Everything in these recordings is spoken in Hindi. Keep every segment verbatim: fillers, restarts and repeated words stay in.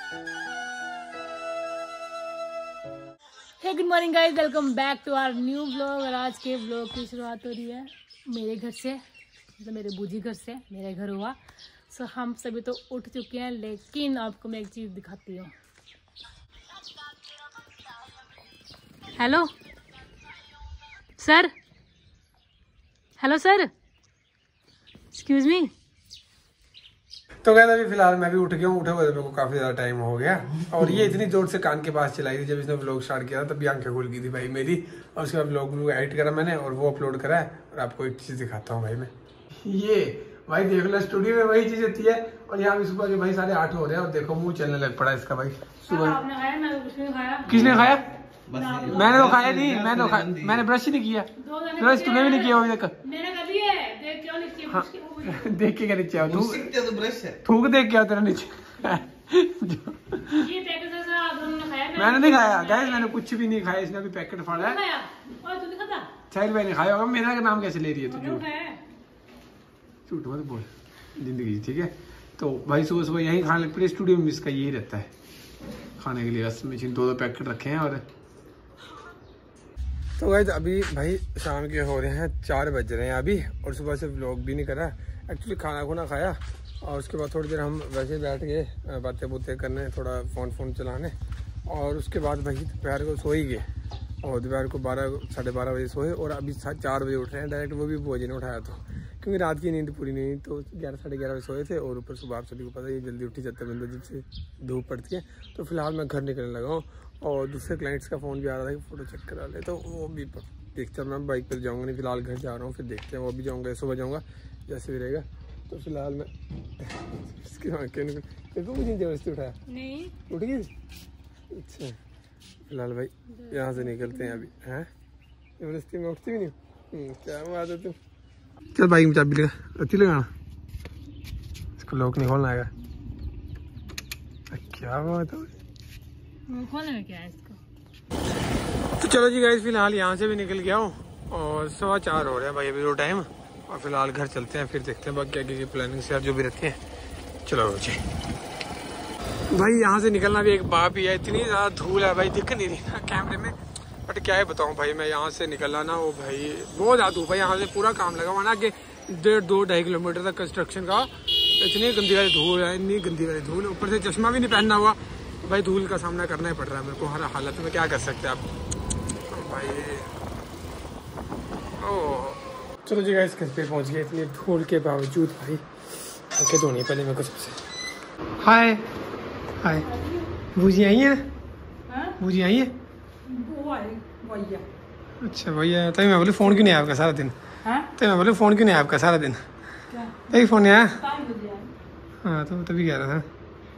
Hey good morning guys, welcome back to our new vlog. और आज के व्लॉग की शुरुआत हो रही है मेरे घर से, मतलब मेरे बूजी घर से। मेरे घर हुआ सो so, हम सभी तो उठ चुके हैं, लेकिन आपको मैं एक चीज़ दिखाती हूँ। Hello sir, hello sir, excuse me. तो कहता अभी फिलहाल मैं भी उठ गया हूँ। उठे हुए मेरे को काफी ज्यादा टाइम हो गया और ये इतनी जोर से कान के पास चलाई थी जब इसने व्लॉग स्टार्ट किया था, तभी आंखें खुल गई थी भाई मेरी। और उसके बाद व्लॉग व्लॉग एडिट करा मैंने और वो अपलोड करा है। और आपको एक चीज दिखाता हूँ भाई मैं, ये भाई देख लो स्टूडियो में वही चीज होती है। और यहाँ भी सुबह के भाई साढ़े आठ हो रहे हैं और देखो मुंह चलने लग पड़ा इसका भाई। सुबह किसने खाया? मैंने तो खाया नहीं, मैंने तो खाया, मैंने ब्रश ही नहीं किया। ब्रश तूने भी नहीं किया अभी तक। देख के क्या नीचे आओ, थूक देख के आओ तेरा नीचे। मैंने नहीं खाया गाइस, मैंने कुछ भी नहीं खाया। इसने अभी पैकेट फाड़ा है। शायद मैंने खाया होगा। मेरा नाम कैसे ले रही है तू? झूठ मत बोल, जिंदगी ठीक है। तो भाई सुबह सुबह यही खाने लग पड़े। स्टूडियो में इसका यही रहता है खाने के लिए, बस मशीन दो दो पैकेट रखे हैं। और तो गाइस अभी भाई शाम के हो रहे हैं चार बज रहे हैं अभी, और सुबह से व्लॉग भी नहीं करा। एक्चुअली खाना खुना खाया और उसके बाद थोड़ी देर हम वैसे बैठ गए बातें बुतें करने, थोड़ा फ़ोन फ़ोन चलाने। और उसके बाद भाई दोपहर को सो ही गए और दोपहर को बारह साढ़े बारह बजे सोए और अभी चार बजे उठ रहे हैं डायरेक्ट। वो भी भोजन उठाया तो, क्योंकि रात की नींद पूरी नहीं, तो ग्यारह साढ़े ग्यारह बजे सोए थे। और ऊपर सुबह आप सभी को पता है ये जल्दी उठी जाते हैं बंदा जब से धूप पड़ती है। तो फिलहाल मैं घर निकलने लगा हूँ और दूसरे क्लाइंट्स का फ़ोन भी आ रहा था कि फ़ोटो चेक करा ले, तो वो भी देखते हैं। मैं बाइक पर जाऊँगा, नहीं फिलहाल घर जा रहा हूँ, फिर देखते हैं। वो भी जाऊँगा, सुबह जाऊँगा जैसे भी रहेगा। तो फिलहाल मैं इसकी मुझे जबरदस्ती उठाया नहीं, उठ गई। अच्छा फिलहाल भाई यहाँ से निकलते हैं अभी। हैं जबरदस्ती में उठती भी नहीं, क्या बात है तुम। चल बाइक में चाबी लगा, अच्छी लगाना, इसको लॉक नहीं खोलना आएगा। क्या बात है, खोलना क्या है इसको। तो चलो जी गाइस, फिलहाल यहाँ से भी निकल गया हूँ और सवा चार हो रहे हैं भाई अभी वो टाइम। और फिलहाल घर चलते हैं, फिर देखते हैं बाकी आगे की प्लानिंग से जो भी रहती है। चलो जी भाई, यहाँ से निकलना भी एक बाप ही है। इतनी ज़्यादा धूल है भाई, दिख नहीं रही ना कैमरे में, बट क्या है बताऊँ भाई। मैं यहाँ से निकला ना, वो भाई बहुत ज़्यादा धूप है। यहाँ से पूरा काम लगा हुआ ना कि डेढ़ दो ढाई किलोमीटर तक कंस्ट्रक्शन का। इतनी गंदी वाली धूल है, इतनी गंदी वाली धूल, ऊपर से चश्मा भी नहीं पहनना हुआ भाई। धूल का सामना करना ही पड़ रहा है मेरे को हर हालत में। क्या कर सकते हैं आप भाई। ओह चलो जी गाइस, घर पे पहुंच गए इतनी धूल के बावजूद भाई। आंखें धोनी पहले मेरे को सबसे। हाय हाय, बूजी आई है? बूजी आई है? अच्छा भैया, तभी मैं बोले फ़ोन क्यों नहीं आया आपका सारा दिन? तभी मैं बोले फ़ोन क्यों नहीं आया आपका सारा दिन? तभी फ़ोन नहीं आया। हाँ तो तभी कह रहा था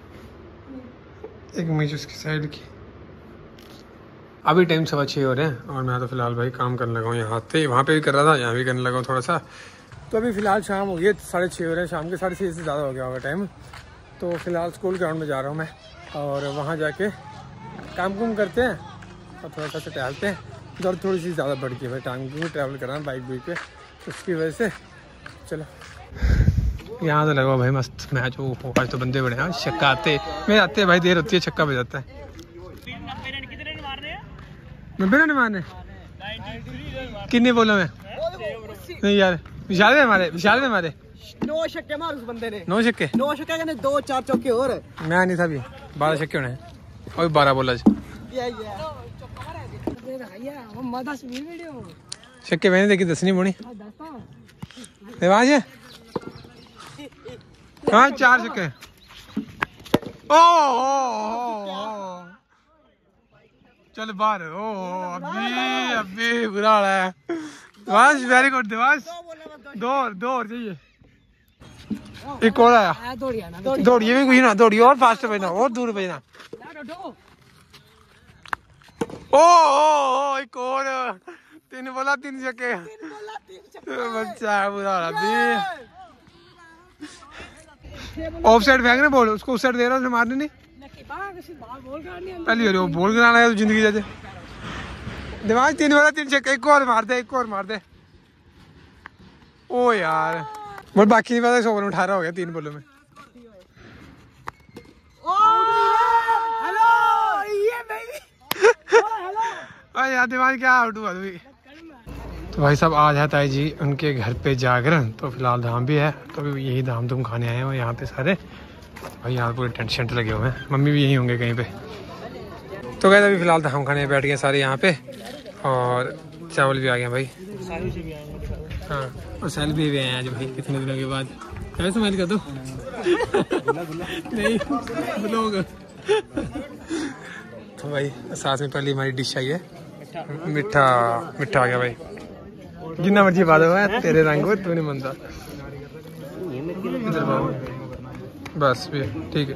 एक मैच उसकी साइड की। अभी टाइम सवा छः हो रहे हैं और मैं तो फिलहाल भाई काम करने लगा हूँ। यहाँ पे वहाँ पे भी कर रहा था, यहाँ भी करने लगा हूँ थोड़ा सा। तो अभी फ़िलहाल शाम हो गई है, साढ़े छः हो रहे हैं शाम के। साढ़े छः से ज़्यादा हो गया होगा टाइम। तो फिलहाल स्कूल ग्राउंड में जा रहा हूँ मैं और वहाँ जाके काम कुम करते हैं और थोड़ा सा टहलते हैं। दर्द थोड़ी सी ज़्यादा बढ़ गई है भाई, टाइम क्योंकि ट्रैवल कर रहा है बाइक बाइक पे, तो उसकी वजह से। चलो यहाँ तो लगा भाई मस्त मैच हो। आज तो बंदे बड़े हैं, छक्का आते मेरे आते भाई, देर होती है छक्का बज जाता है। नब्बे रन मारने कितने बोलो मैं नहीं यार। विशाल ने मारे, विशाल ने मारे नौ छक्के मार उस बंदे ने। नौ छक्के नौ छक्के ने दो चार चौके और। मैं नहीं था भी, बारह छक्के होने और बारह बोला छक्के मैंने देखी, दस नहीं बोनी रिवाज है। हाँ चार छक्के। ओ चल बाहर। ओ अभी अभी बुरा हाल है। दिवाश वेरी गुड दिवाश, दो और दो और चाहिए। एक और आया, दौड़िए भी कुछ ना, दौड़िए और फास्ट भेजना और दूर भेजना। ओ ओ एक और, तीन बोला तीन छक्के। बच्चा बुरा हाल अभी। ऑफ साइड फेंक रहे बॉल, उसको उस साइड दे रहा है, मारने नहीं पहली वो बॉल गिराना है तो जिंदगी जाते। दिमाग तीन वाला तीन छक्के, एक और मार दे, एक और मार दे। ओ यार बोल बाकी नहीं पता, सौ रन अठारह हो गया तीन बॉलों में। यार दिमाग क्या आउट हुआ अभी। तो भाई साहब आज है ताई जी उनके घर पे जागरण, तो फिलहाल धाम भी है, तो अभी यही धाम तुम खाने आए हैं यहाँ पे सारे। भाई यहाँ पूरे टेंट शेंट लगे हुए हैं, मम्मी भी यही होंगे कहीं पे। तो कहते अभी फिलहाल धाम खाने बैठ गए सारे यहाँ पे, और चावल भी आ गए भाई। हाँ और सैल भी आए हैं आज भाई कितने दिनों के बाद। क्या स्माइल कर दो नहीं ब्लॉग। तो भाई साथ में पहली हमारी डिश आई है मिठा, मिठा आ गया भाई, जितना मर्जी बात हुआ है तेरे रंग को तू नहीं मनता। बस भी ठीक है।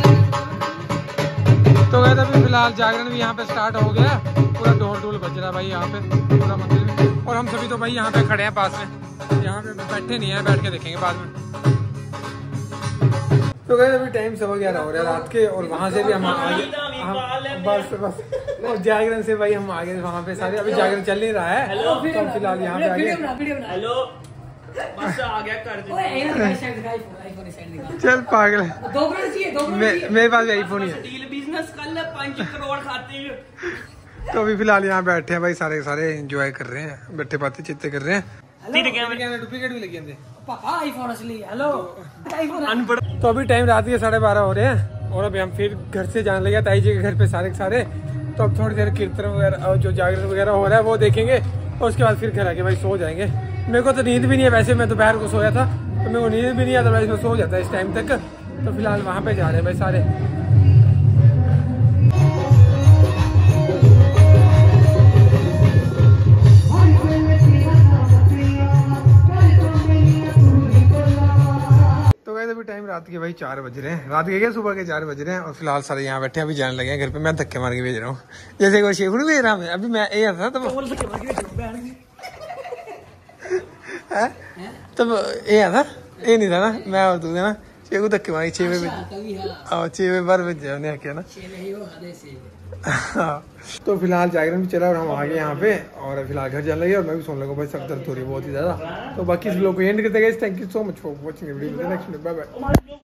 तो कहते अभी फिलहाल जागरण भी यहाँ पे स्टार्ट हो गया, पूरा ढोल ढोल बज रहा है भाई यहाँ पे पूरा मंदिर में। और हम सभी तो भाई यहाँ पे खड़े हैं पास में, यहाँ पे बैठे नहीं है, बैठ के देखेंगे बाद में। तो कहते अभी टाइम सवा ग्यारह हो रहा है रात के, और वहाँ से भी हम आगे बस बस और जागरण से भाई हम आगे वहाँ पे सारे, अभी जागरण चल नहीं रहा है तो हम फिलहाल यहाँ पे आगे। चल पागल मेरे पास आईफोन ही है। तो अभी फिलहाल यहाँ बैठे हैं भाई सारे सारे एंजॉय कर रहे हैं, बैठे बातें चित्ते कर रहे हैं। तो अभी टाइम रात के साढ़े बारह हो रहे हैं, और अभी हम फिर घर से जाने लगे ताई जी के घर पे सारे सारे। तो अब थोड़ी देर कीर्तन वगैरह और जो जागरण वगैरह हो रहा है वो देखेंगे, और उसके बाद फिर घर आके भाई सो जाएंगे। मेरे को तो नींद भी नहीं है, वैसे मैं दोपहर को सोया था तो मेरे को नींद भी नहीं आता, वैसे मैं सो जाता है इस टाइम तक। तो फिलहाल वहाँ पे जा रहे हैं भाई सारे। अभी टाइम रात के भाई चार बज रहे हैं, रात के क्या सुबह के चार बज रहे हैं, और फिलहाल सारे यहाँ बैठे अभी जाने लगे हैं घर पे। मैं धक्के मार के भेज रहा हूँ जैसे कोई शेखू भेज रहा हूँ। अभी मैं ये था तब तब ये था ये नहीं था ना, मैं और तू ना शेखू धक्के मारी छह बजे छह बजे बारह बजे उन्हें क्या ना। तो फिलहाल जागरण भी चला और हम आ गए यहाँ पे, और फिलहाल घर जाने लगे, और मैं भी सोने लगा भाई, सब दर्द हो रही है बहुत ही ज्यादा। तो बाकी इस लोग को एंड करते गए। Thank you so much for watching video, next bye bye.